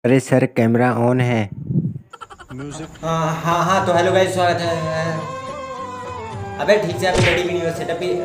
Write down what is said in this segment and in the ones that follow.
अरे sir camera on है। हाँ हाँ हाँ, तो हेलो गाइस, स्वागत है। अबे ठीक से अभी रेडी भी नहीं हुआ, सेटअप भी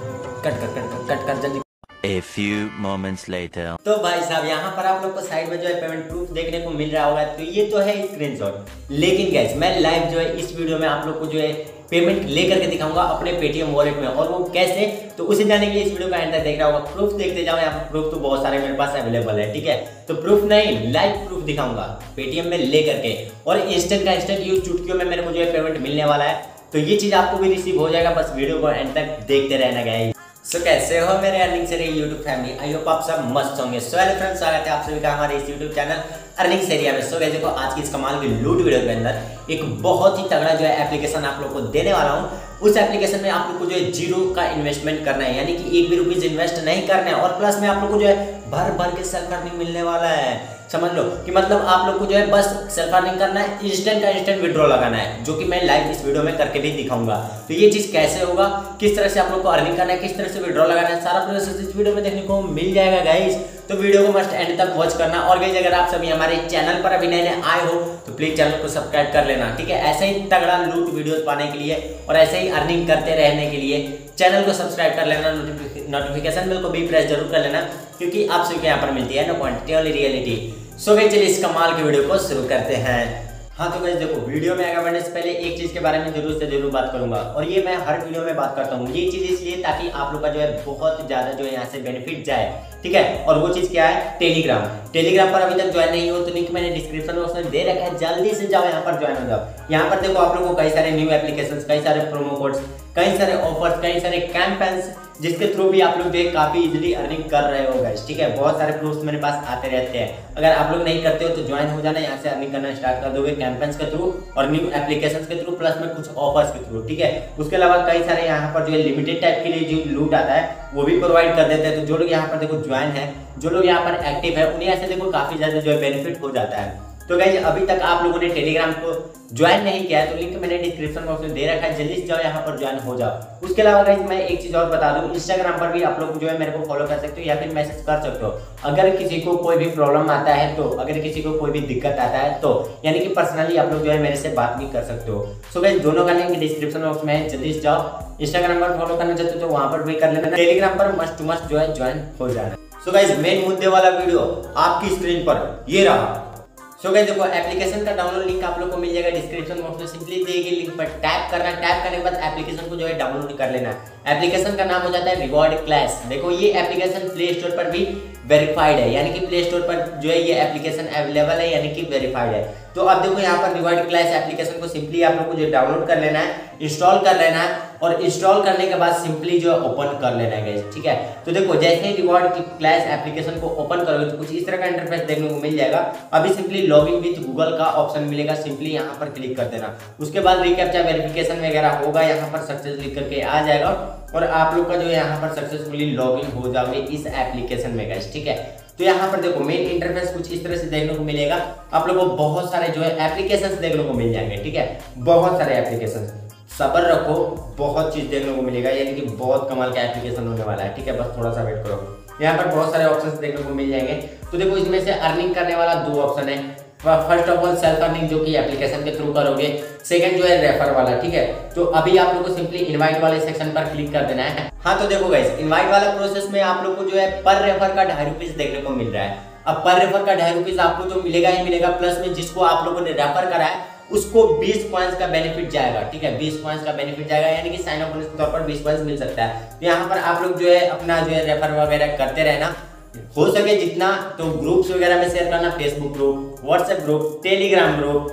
कट कर जल्दी। A few moments later. तो भाई साहब, यहाँ पर आप लोग को साइड में जो है पेमेंट प्रूफ देखने को मिल रहा होगा। तो ये तो है स्क्रीनशॉट, लेकिन गाइस मैं लाइव जो है इस वीडियो में आप लोग को जो है पेमेंट लेकर के दिखाऊंगा अपने पेटीएम वॉलेट में, और वो कैसे, तो उसे जाने के लिए इस वीडियो का एंड तक देख रहा होगा। प्रूफ देखते जाओ, यहाँ पर प्रूफ तो बहुत सारे मेरे पास अवेलेबल है, ठीक है। तो प्रूफ नहीं, लाइव प्रूफ दिखाऊंगा पेटीएम में लेकर के, और इंस्टेंट का इंस्टेंट यूज चुटकियों में मेरे को जो है पेमेंट मिलने वाला है। तो ये चीज आपको भी रिसीव हो जाएगा, बस वीडियो को एंड तक देखते रहना गाइस। सो कैसे हो मेरे अर्निंग से रही यूट्यूब फैमिली, आई होप आप सब मस्त होंगे। सो हेलो फ्रेंड्स, स्वागत है आप सभी का हमारे इस यूट्यूब चैनल अर्निंग से एरिया में। सो गाइस देखो, आज की इस कमाल की लूट वीडियो के अंदर एक बहुत ही तगड़ा जो है एप्लीकेशन आप लोग को देने वाला हूँ। उस एप्लीकेशन में आप लोग को जो है जीरो का इन्वेस्टमेंट करना है, यानी कि एक भी रुपीज इन्वेस्ट नहीं करना है, और प्लस में आप लोग को जो है भर भर के सेल्फ अर्निंग मिलने वाला है। समझ लो कि मतलब आप लोग को जो है बस सेल्फ अर्निंग करना है, इंस्टेंट का इंस्टेंट विड्रॉ लगाना है, जो कि मैं लाइव इस वीडियो में करके भी दिखाऊंगा। तो ये चीज कैसे होगा, किस तरह से आप लोग को अर्निंग करना है, किस तरह से विड्रॉ लगाना है, सारा प्रोसेस इस वीडियो में देखने को मिल जाएगा गाइस। तो वीडियो को मस्ट एंड तक वॉच करना। और गाइस अगर आप सभी हमारे चैनल पर अभी नए नए आए हो तो प्लीज चैनल को सब्सक्राइब कर लेना, ठीक है। ऐसे ही तगड़ा लूट वीडियोस पाने के लिए और ऐसे ही अर्निंग करते रहने के लिए चैनल को सब्सक्राइब कर लेना, नोटिफिकेशन बेल को भी प्रेस जरूर कर लेना, क्योंकि आप सभी को यहाँ पर मिलती है no quantity only reality. So guys चलिए इस कमाल के वीडियो को शुरू करते हैं। हाँ तो गाइस देखो, वीडियो में आगे बढ़ने से पहले एक चीज के बारे में जरूर से जरूर बात करूंगा, और ये मैं हर वीडियो में बात करता हूँ। ये चीज इसलिए ताकि आप लोग का जो है बहुत ज्यादा जो है यहाँ से बेनिफिट जाए, ठीक है। और वो चीज क्या है, टेलीग्राम। टेलीग्राम पर अभी तक ज्वाइन नहीं हो तो लिंक मैंने डिस्क्रिप्शन में उसमें दे रखा है, जल्दी से जाओ यहाँ पर ज्वाइन हो जाओ। यहाँ पर देखो आप लोगों को कई सारे न्यू एप्लीकेशंस, कई सारे प्रोमो कोड्स, कई सारे ऑफर्स, कई सारे कैंपेन्स, जिसके थ्रू भी आप लोग जो है काफी इजीली अर्निंग कर रहे हो गाइस, ठीक है। बहुत सारे प्रूफ्स मेरे पास आते रहते हैं। अगर आप लोग नहीं करते हो तो ज्वाइन हो जाना, यहाँ से अर्निंग करना स्टार्ट कर दोगे कैंपेन्स के थ्रू और न्यू एप्लीकेशंस के थ्रू, प्लस में कुछ ऑफर्स के थ्रू, ठीक है। उसके अलावा कई सारे यहाँ पर जो है लिमिटेड टाइप के लिए जो लूट आता है वो भी प्रोवाइड कर देते हैं। तो जो लोग यहाँ पर देखो ज्वाइन है, जो लोग यहाँ पर एक्टिव है, उन्हें ऐसे देखो काफी ज्यादा जो है बेनिफिट हो जाता है। तो गाइस अभी तक आप लोगों ने टेलीग्राम को ज्वाइन नहीं किया है तो लिंक मैंने डिस्क्रिप्शन बॉक्स में दे रखा है, जल्दी से जाओ यहाँ पर ज्वाइन हो जाओ। उसके अलावा गाइस मैं एक चीज और बता दूं, इंस्टाग्राम पर भी आप लोग जो है मेरे को फॉलो कर सकते हो या फिर मैसेज कर सकते हो। अगर किसी को कोई भी प्रॉब्लम आता है तो, अगर किसी को कोई भी दिक्कत आता है तो, यानी कि पर्सनली आप लोग जो है मेरे से बात भी कर सकते हो। सो गाइस दोनों का लिंक डिस्क्रिप्शन बॉक्स में है, जल्दी से जाओ। इंस्टाग्राम पर फॉलो करना चाहते हो तो वहां पर भी कर लेना, टेलीग्राम पर मस्ट टू मस्ट जो है ज्वाइन हो जाना। सो गाइस मेन मुद्दे वाला वीडियो आपकी स्क्रीन पर ये रहा। सो गाइस देखो, एप्लीकेशन का डाउनलोड लिंक आप लोग को मिल जाएगा डिस्क्रिप्शन बॉक्स में। सिंपली दिए गए लिंक पर टैप करना, टैप करने के बाद एप्लीकेशन को जो है डाउनलोड कर लेना। एप्लीकेशन का नाम हो जाता है रिवॉर्ड क्लैश। देखो ये एप्लीकेशन प्ले स्टोर पर भी वेरीफाइड है, यानी कि प्ले स्टोर पर जो है ये एप्लीकेशन अवेलेबल है, यानी कि वेरीफाइड है। तो अब देखो यहाँ पर रिवॉर्ड क्लैश एप्लीकेशन को सिंपली आप लोग को जो डाउनलोड कर लेना है, इंस्टॉल कर लेना है, और इंस्टॉल करने के बाद सिंपली जो है ओपन कर लेना है गाइस, ठीक है। तो देखो जैसे ही रिवॉर्ड क्लैश एप्लीकेशन को ओपन करोगे तो कुछ इस तरह का इंटरफेस देखने को मिल जाएगा। अभी सिंपली लॉगिन विद गूगल का ऑप्शन मिलेगा, सिंपली यहाँ पर क्लिक कर देना। उसके बाद रिकैप्चा वेरिफिकेशन वगैरह होगा, यहाँ पर सक्सेस लिख करके आ जाएगा, और आप लोग का जो है यहाँ पर सक्सेसफुली लॉगिन हो जाओगे इस एप्लीकेशन में गाइस, ठीक है। तो यहाँ पर देखो मेन इंटरफेस कुछ इस तरह से देखने को मिलेगा। आप लोगों को बहुत सारे जो है एप्लीकेशंस देखने को मिल जाएंगे, ठीक है। बहुत सारे एप्लीकेशंस, सब्र रखो, बहुत चीज देखने को मिलेगा, यानी कि बहुत कमाल का एप्लीकेशन होने वाला है, ठीक है। बस थोड़ा सा वेट करो, यहाँ पर बहुत सारे ऑप्शंस देखने को मिल जाएंगे। तो देखो इसमें से अर्निंग करने वाला दो ऑप्शन है। First of all self earning, जो कि एप्लीकेशन के थ्रू करोगे। सेकंड जो है रेफर वाला, ठीक है। तो अभी आप लोग को सिंपली इनवाइट वाले सेक्शन पर क्लिक कर देना है। हाँ तो देखो गाइस, इनवाइट वाला प्रोसेस में आप लोग को जो है पर रेफर का 2.5 रुपीज देखने को मिल रहा है। अब पर रेफर का 2.5 रुपीज आपको जो मिलेगा ही मिलेगा, प्लस में जिसको आप लोगों ने रेफर करा है उसको 20 पॉइंट्स का बेनिफिट जाएगा, ठीक है। 20 पॉइंट्स का बेनिफिट जाएगा, यानी कि साइन अप बोनस के तौर पर 20 पॉइंट्स मिल सकता है। तो यहाँ पर आप लोग जो है अपना जो है रेफर वगैरह करते रहना, हो सके जितना। तो ग्रुप्स वगैरह में शेयर करना, Facebook group, WhatsApp group, Telegram group,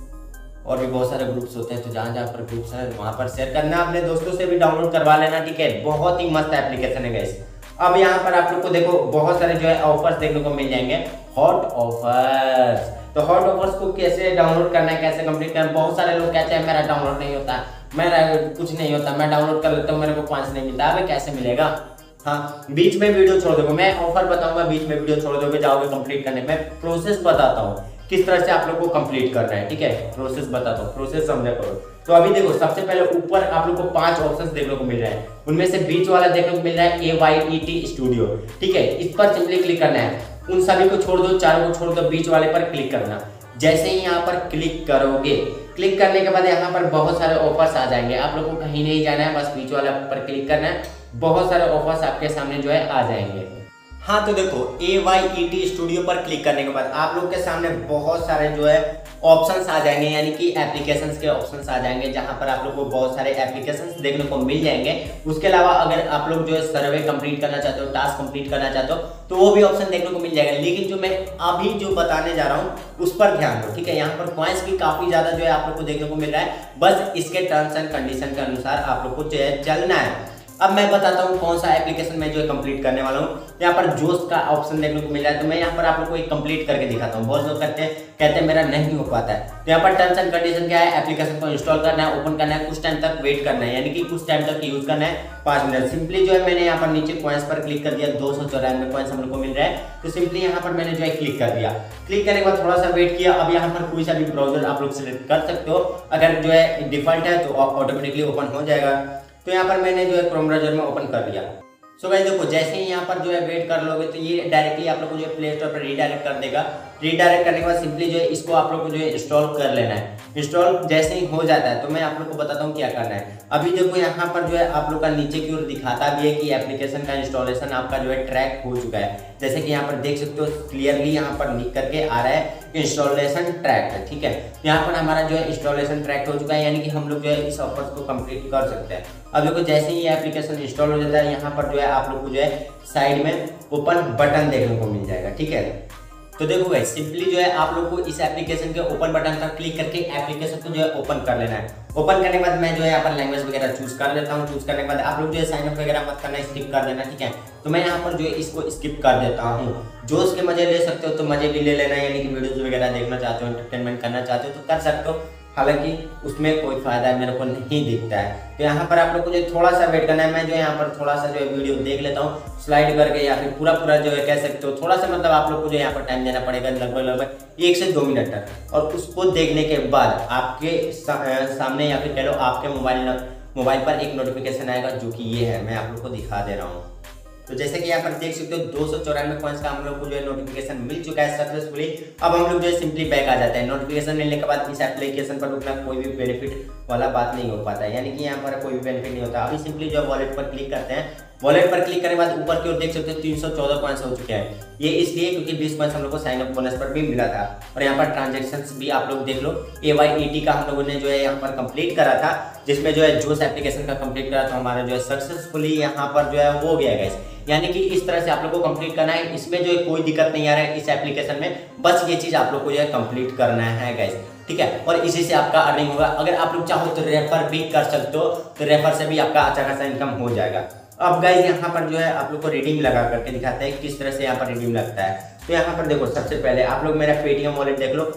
और भी बहुत सारे ग्रुप्स होते हैं। तो जहाँ जहाँ पर ग्रुप्स हैं वहाँ पर शेयर करना, अपने दोस्तों से भी डाउनलोड करवा लेना, ठीक है। बहुत ही मस्त एप्लीकेशन है गाइस। अब यहाँ पर आप लोग को देखो बहुत सारे जो है ऑफर्स देखने को मिल जाएंगे, हॉट ऑफर्स। तो हॉट ऑफर्स को कैसे डाउनलोड करना है, कैसे कंप्लीट करना है। बहुत सारे लोग कहते हैं मेरा डाउनलोड नहीं होता, मेरा कुछ नहीं होता, मैं डाउनलोड कर लेता हूँ, मेरे को पॉइंट्स नहीं मिलता। अबे कैसे मिलेगा, हाँ बीच में वीडियो छोड़ दोगे, मैं ऑफर बताऊंगा, बीच में वीडियो छोड़ दोगे, जाओगे कंप्लीट करने। मैं प्रोसेस बताता हूँ किस तरह से आप लोग को कंप्लीट करना है, ठीक है। प्रोसेस बताता हूँ, प्रोसेस समझा करो। तो अभी देखो सबसे पहले ऊपर आप लोग को 5 ऑप्शंस देखने को मिल रहे हैं, उनमें से बीच वाला देखने को मिल रहा है AYET स्टूडियो, ठीक है। इस पर सिंपली क्लिक करना है। उन सभी को छोड़ दो, चारों को छोड़ दो, बीच वाले पर क्लिक करना। जैसे ही यहाँ पर क्लिक करोगे, क्लिक करने के बाद यहाँ पर बहुत सारे ऑफर्स आ जाएंगे। आप लोगों को कहीं नहीं जाना है, बस बीच वाला पर क्लिक करना है। बहुत सारे ऑफर्स आपके सामने जो है आ जाएंगे। हाँ तो देखो AYET स्टूडियो पर क्लिक करने के बाद आप लोग के सामने बहुत सारे जो है ऑप्शंस आ जाएंगे, यानी कि एप्लीकेशंस के ऑप्शंस आ जाएंगे, जहां पर आप लोग को बहुत सारे एप्लीकेशंस देखने को मिल जाएंगे। उसके अलावा अगर आप लोग जो है सर्वे कंप्लीट करना चाहते हो, टास्क कंप्लीट करना चाहते हो, तो वो भी ऑप्शन देखने को मिल जाएगा। लेकिन जो मैं अभी जो बताने जा रहा हूँ उस पर ध्यान दो, ठीक है। यहाँ पर पॉइंट्स भी काफी ज्यादा जो है आप लोग को देखने को मिल रहा है, बस इसके टर्म्स एंड कंडीशन के अनुसार आप लोग को जो है चलना है। अब मैं बताता हूँ कौन सा एप्लीकेशन मैं जो है कंप्लीट करने वाला हूँ। यहाँ पर जोश का ऑप्शन देखने को मिल रहा है, तो मैं यहाँ पर आप लोग को एक कंप्लीट करके दिखाता हूँ। बहुत लोग कहते हैं मेरा नहीं हो पाता है। तो यहाँ पर टर्म्स एंड कंडीशन क्या है, एप्लीकेशन को इंस्टॉल करना है, ओपन करना है, कुछ टाइम तक वेट करना है, यानी कि कुछ टाइम तक यूज करना है, 5 मिनट। सिंपली जो है मैंने यहाँ पर नीचे कॉइन्स पर क्लिक कर दिया, 294 कॉइन्स हम लोग को मिल रहा है। तो सिंपली यहाँ पर मैंने जो है क्लिक कर दिया। क्लिक करने के बाद थोड़ा सा वेट किया। अब यहाँ पर कोई सा भी ब्राउजर आप लोग सिलेक्ट कर सकते हो, अगर जो है डिफॉल्ट है तो ऑटोमेटिकली ओपन हो जाएगा। तो यहाँ पर मैंने जो है क्रोम ब्राउज़र में ओपन कर दिया। सो गाइस देखो, जैसे ही यहाँ पर जो है वेट कर लोगे तो ये डायरेक्टली आप लोग को जो है प्ले स्टोर पर रीडायरेक्ट कर देगा। रीडायरेक्ट करने के बाद सिंपली जो है इसको आप लोग को जो है इंस्टॉल कर लेना है। इंस्टॉल जैसे ही हो जाता है तो मैं आप लोग को बताता हूँ क्या करना है। अभी देखो यहाँ पर जो है आप लोग का नीचे की ओर दिखाता भी है कि एप्लीकेशन का इंस्टॉलेशन आपका जो है ट्रैक हो चुका है। जैसे कि यहाँ पर देख सकते हो क्लियरली यहाँ पर लिख करके आ रहा है इंस्टॉलेशन ट्रैक है, ठीक है। यहाँ पर हमारा जो है इंस्टॉलेशन ट्रैक हो चुका है, यानी कि हम लोग जो है इस ऑफर को कंप्लीट कर सकते हैं। अब देखो जैसे ही ये एप्लीकेशन इंस्टॉल हो जाता है, यहाँ पर जो है आप लोग को जो है साइड में ओपन बटन देखने को मिल जाएगा, ठीक है। तो देखो गाइस, सिंपली जो है आप लोग को इस एप्लीकेशन के ओपन बटन पर क्लिक करके एप्लीकेशन को जो है ओपन कर लेना है। ओपन करने के बाद मैं जो है यहाँ पर लैंग्वेज वगैरह चूज कर लेता हूँ। चूज करने के बाद आप लोग जो है साइन अप वगैरह मत करना, स्किप कर देना, ठीक है। तो मैं यहाँ पर जो है इसको स्किप कर देता हूँ। जो उसके मजे ले सकते हो तो मजे भी ले लेना, यानी कि वीडियोज वगैरह देखना चाहते हो, एंटरटेनमेंट करना चाहते हो तो कर सकते हो, हालांकि उसमें कोई फायदा मेरे को नहीं दिखता है। तो यहाँ पर आप लोग को जो थोड़ा सा वेट करना है। मैं जो है यहाँ पर थोड़ा सा जो है वीडियो देख लेता हूँ स्लाइड करके, या फिर पूरा जो है कह सकते हो। थोड़ा सा मतलब आप लोग को जो यहाँ पर टाइम देना पड़ेगा, लगभग 1 से 2 मिनट तक। और उसको देखने के बाद आपके सामने या फिर कह लो आपके मोबाइल पर एक नोटिफिकेशन आएगा, जो कि ये है, मैं आप लोग को दिखा दे रहा हूँ। तो जैसे कि यहाँ पर देख सकते हो 294 कॉइन्स का हम लोग को जो है नोटिफिकेशन मिल चुका है सक्सेसफुली। अब हम लोग जो है सिंपली बैक आ जाते हैं। नोटिफिकेशन मिलने के बाद इस एप्लीकेशन पर रुकना कोई भी बेनिफिट वाला बात नहीं हो पाता है, यानी कि यहाँ पर कोई भी बेनिफिट नहीं होता। अभी सिंपली जो है वॉलेट पर क्लिक करते हैं। वॉलेट पर क्लिक करने के बाद ऊपर की ओर देख सकते हो 314 कॉइन्स हो चुके हैं। ये इसलिए क्योंकि 20 कॉइन्स हम लोग को साइन अप बोनस पर भी मिला था। और यहाँ पर ट्रांजेक्शन्स भी आप लोग देख लो, AYET का हम लोगों ने जो है यहाँ पर कंप्लीट करा था, जिसमें जो है जोश एप्लीकेशन का कंप्लीट करा था हमारा जो है सक्सेसफुली यहाँ पर जो है हो गया गाइस। यानी कि इस तरह से आप लोग को कंप्लीट करना है। इसमें जो है कोई दिक्कत नहीं आ रहा है इस एप्लीकेशन में, बस ये चीज आप लोग को जो है कंप्लीट करना है गाइस, ठीक है। और इसी से आपका अर्निंग होगा। अगर आप लोग चाहो तो रेफर भी कर सकते हो, तो रेफर से भी आपका अच्छा खासा इनकम हो जाएगा। अब गाइस यहाँ पर जो है आप लोग को रिडीम लगा करके दिखाते हैं किस तरह से यहाँ पर रिडीम लगता है। तो यहाँ पर देखो, सबसे पहले आप लोग मेरा पेटीएम वॉलेट देख लो,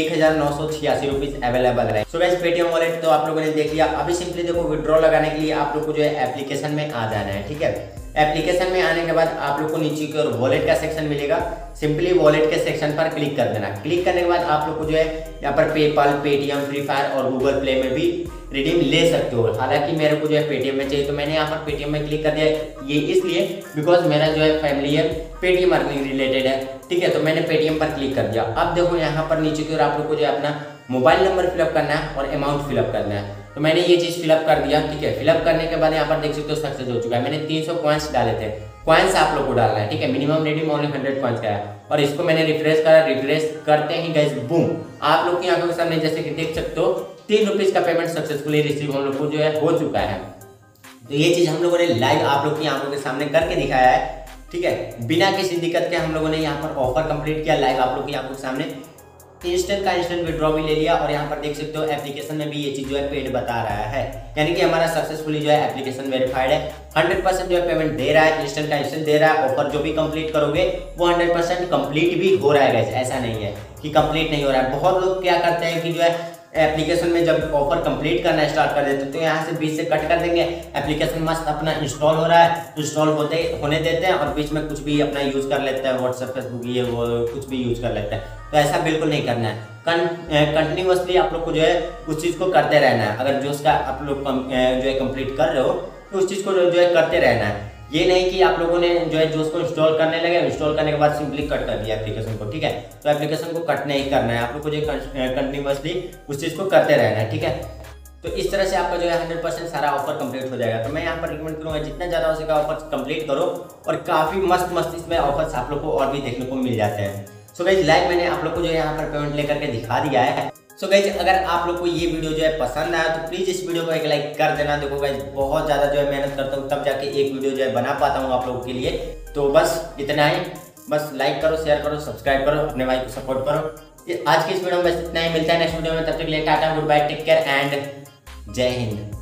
1986 रुपीज अवेलेबल है। सो गाइस पेटीएम वॉलेट तो आप लोगों ने देख लिया। अभी सिंपली देखो विड्रॉ लगाने के लिए आप लोग को जो है एप्लीकेशन में आ जाना है, ठीक है। एप्लीकेशन में आने के बाद आप लोग को नीचे की ओर वॉलेट का सेक्शन मिलेगा। सिंपली वॉलेट के सेक्शन पर क्लिक कर देना। क्लिक करने के बाद आप लोग को जो है यहाँ पर पेपाल, पेटीएम, फ्री फायर और गूगल प्ले में भी रिडीम ले सकते हो। हालांकि मेरे को जो है पेटीएम में चाहिए, तो मैंने यहाँ पर पेटीएम में क्लिक कर दिया। ये इसलिए बिकॉज मेरा जो है फैमिली है पेटीएम अर्निंग रिलेटेड है, ठीक है। तो मैंने पेटीएम पर क्लिक कर दिया। अब देखो यहाँ पर नीचे की ओर आप लोग को जो है अपना मोबाइल नंबर फिलअप करना है और अमाउंट फिलअप करना है। तो मैंने ये चीज फिलअप कर दिया, ठीक है। फिलअप करने के बाद यहाँ पर देख सकते हो सक्सेस हो चुका है। मैंने 300 कॉइन्स डाले थे। कॉइन्स आप लोग को डालना है, ठीक है। मिनिमम रिडीम ओनली 100 कॉइन्स का है। और इसको मैंने रिफ्रेश करा। रिफ्रेश करते ही गाइस बूम, आप लोग की आंखों के सामने जैसे कि देख सकते हो 3 रुपीज का पेमेंट सक्सेसफुली रिसीव हम लोग को जो है हो चुका है। तो ये चीज हम लोगों ने लाइव आप लोग की आंखों के सामने करके दिखाया है, ठीक है। बिना किसी दिक्कत के हम लोगों ने यहाँ पर ऑफर कंप्लीट किया लाइव आप लोग की आंखों के सामने। इंस्टेंट का इंस्टेंट विड्रॉ भी ले लिया। और यहाँ पर देख सकते हो एप्लीकेशन में भी ये चीज जो है पेड बता रहा है, यानी कि हमारा सक्सेसफुली जो है एप्लीकेशन वेरीफाइड है। 100% जो है पेमेंट दे रहा है, इंस्टेंट का इंस्टेंट दे रहा है। ऑफर जो भी कंप्लीट करोगे वो 100% कंप्लीट भी हो रहा है गाइस, ऐसा नहीं है कि कंप्लीट नहीं हो रहा है। बहुत लोग क्या करते हैं कि जो है एप्लीकेशन में जब ऑफर कंप्लीट करना स्टार्ट कर देते हैं तो यहाँ से बीच से कट कर देंगे। एप्लीकेशन मस्त अपना इंस्टॉल हो रहा है, इंस्टॉल होने देते हैं और बीच में कुछ भी अपना यूज कर लेते हैं, व्हाट्सएप, फेसबुक, ये वो कुछ भी यूज कर लेते हैं। तो ऐसा बिल्कुल नहीं करना है। कंटिन्यूअसली आप लोग को जो है उस चीज को करते रहना है। अगर जो उसका आप लोग जो है कंप्लीट कर रहे हो तो उस चीज को जो है करते रहना है। ये नहीं कि आप लोगों ने जो है जो उसको इंस्टॉल करने लगे, इंस्टॉल करने के बाद सिंपली कट कर दिया एप्लीकेशन को, ठीक है। तो एप्लीकेशन को कट नहीं करना है, आप लोग को जो कंटिन्यूसली उस चीज़ को करते रहना है, ठीक है। तो इस तरह से आपका जो है 100% सारा ऑफर कंप्लीट हो जाएगा। तो मैं यहाँ पर रिकमेंड करूँगा जितना ज़्यादा हो सके ऑफर कंप्लीट करो, और काफ़ी मस्त मस्त इसमें ऑफर्स आप लोग को और भी देखने को मिल जाते हैं। सो गाइस लाइव मैंने आप लोग को जो है यहाँ पर पेमेंट लेकर के दिखा दिया है। सो गाइस अगर आप लोग को ये वीडियो जो है पसंद आया तो प्लीज़ इस वीडियो को एक लाइक कर देना। देखो गाइस बहुत ज़्यादा जो है मेहनत करता हूँ तब जाके एक वीडियो जो है बना पाता हूँ आप लोगों के लिए। तो बस इतना ही, बस लाइक करो, शेयर करो, सब्सक्राइब करो, अपने भाई को सपोर्ट करो। आज की इस वीडियो में बस इतना ही, मिलता है नेक्स्ट वीडियो में। तब तक के लिए tata, good bye, take care and जय हिंद।